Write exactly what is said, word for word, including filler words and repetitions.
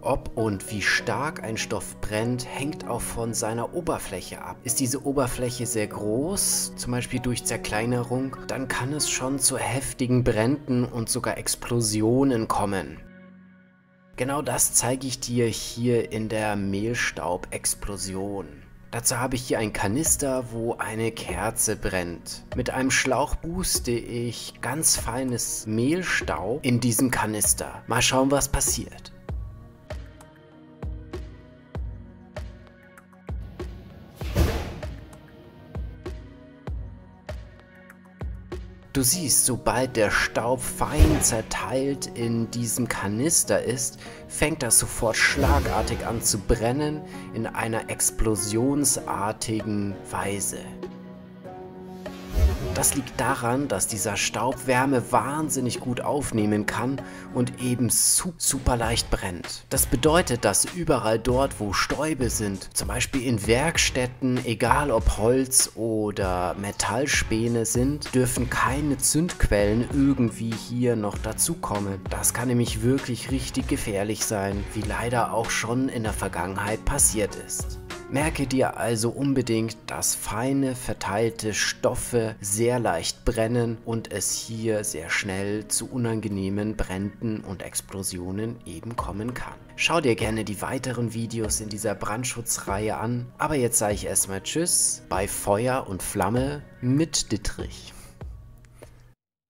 Ob und wie stark ein Stoff brennt, hängt auch von seiner Oberfläche ab. Ist diese Oberfläche sehr groß, zum Beispiel durch Zerkleinerung, dann kann es schon zu heftigen Bränden und sogar Explosionen kommen. Genau das zeige ich dir hier in der Mehlstaubexplosion. Dazu habe ich hier einen Kanister, wo eine Kerze brennt. Mit einem Schlauch booste ich ganz feines Mehlstaub in diesem Kanister. Mal schauen, was passiert. Du siehst, sobald der Staub fein zerteilt in diesem Kanister ist, fängt das sofort schlagartig an zu brennen in einer explosionsartigen Weise. Das liegt daran, dass dieser Staub Wärme wahnsinnig gut aufnehmen kann und eben super leicht brennt. Das bedeutet, dass überall dort, wo Stäube sind, zum Beispiel in Werkstätten, egal ob Holz oder Metallspäne sind, dürfen keine Zündquellen irgendwie hier noch dazukommen. Das kann nämlich wirklich richtig gefährlich sein, wie leider auch schon in der Vergangenheit passiert ist. Merke dir also unbedingt, dass feine, verteilte Stoffe sehr leicht brennen und es hier sehr schnell zu unangenehmen Bränden und Explosionen eben kommen kann. Schau dir gerne die weiteren Videos in dieser Brandschutzreihe an, aber jetzt sage ich erstmal Tschüss bei Feuer und Flamme mit Dittrich.